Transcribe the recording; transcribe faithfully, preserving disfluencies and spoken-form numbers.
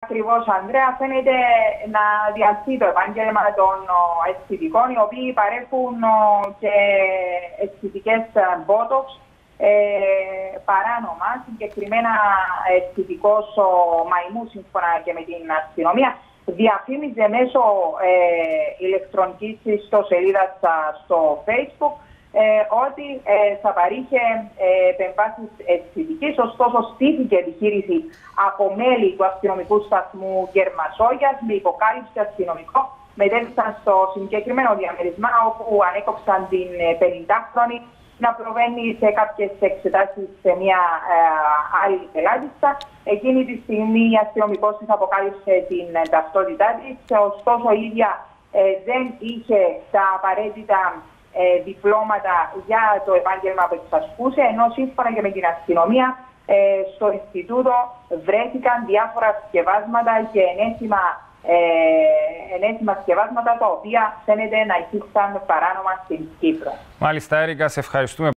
Ακριβώς, Ανδρέα, φαίνεται να διαλυθεί το επάγγελμα των αισθητικών, οι οποίοι παρέχουν και αισθητικές botox ε, παράνομα, συγκεκριμένα αισθητικός μαϊμού, σύμφωνα και με την αστυνομία. Διαφήμιζε μέσω ε, ηλεκτρονικής ιστοσελίδας στο Facebook ε, ότι ε, θα παρήχε ε, επεμβάσεις αισθητικής. Ωστόσο, στήθηκε επιχείρηση από μέλη του αστυνομικού σταθμού Γερμασόγιας με υποκάλυψη αστυνομικό. Μετέβησαν στο συγκεκριμένο διαμέρισμα, όπου ανέκοψαν την πενηντάχρονη να προβαίνει σε κάποιες εξετάσεις σε μια ε, άλλη πελάτισσα. Εκείνη τη στιγμή η αστυνομικός της αποκάλυψε την ταυτότητά της, ωστόσο η ίδια ε, δεν είχε τα απαραίτητα ε, διπλώματα για το επάγγελμα που εξασκούσε, ενώ σύμφωνα και με την αστυνομία ε, στο Ινστιτούτο βρέθηκαν διάφορα σκευάσματα και ενέσιμα, ε, ενέσιμα σκευάσματα, τα οποία φαίνεται να υπήρξαν παράνομα στην Κύπρο. Μάλιστα, Έρικα, σε ευχαριστούμε.